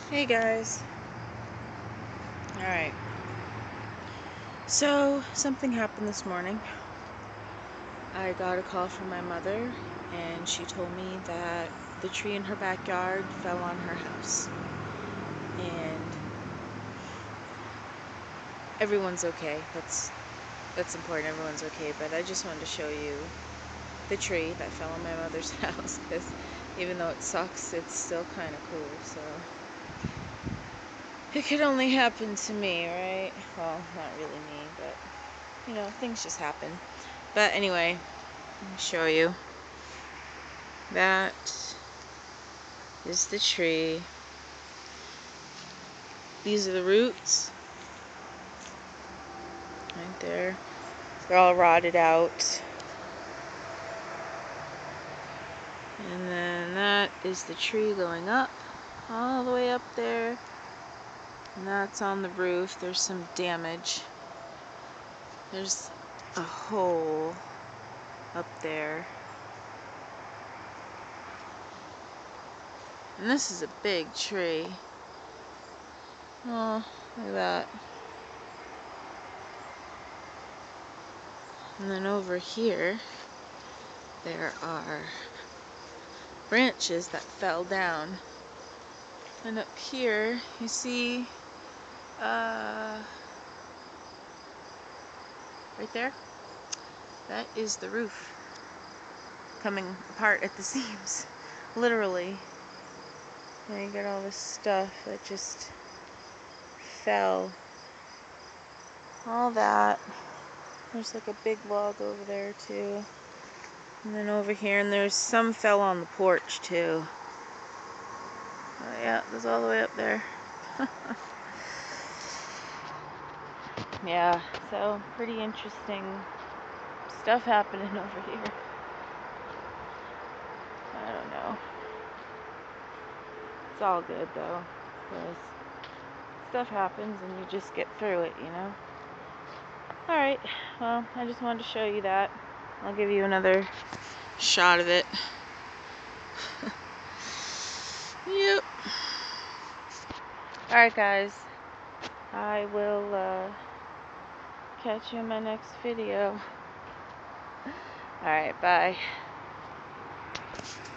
Hey guys. Alright. So, something happened this morning. I got a call from my mother, and she told me that the tree in her backyard fell on her house. And everyone's okay. That's important. Everyone's okay. But I just wanted to show you the tree that fell on my mother's house, because even though it sucks, it's still kind of cool. So, it could only happen to me, right? Well, not really me, but things just happen. But anyway, let me show you. That is the tree. These are the roots. Right there. They're all rotted out. And then that is the tree going up, all the way up there. And that's on the roof. There's some damage. There's a hole up there. And this is a big tree. Oh, look at that. And then over here, there are branches that fell down. And up here, you see, right there, that is the roof coming apart at the seams. Literally. And you got all this stuff that just fell. All that. There's like a big log over there too. And then over here, and there's some fell on the porch too. Oh yeah, it goes all the way up there. Yeah, so pretty interesting stuff happening over here. I don't know. It's all good though, because stuff happens and you just get through it, Alright, well, I just wanted to show you that. I'll give you another shot of it. Yep. Alright guys, I will catch you in my next video. Alright, bye.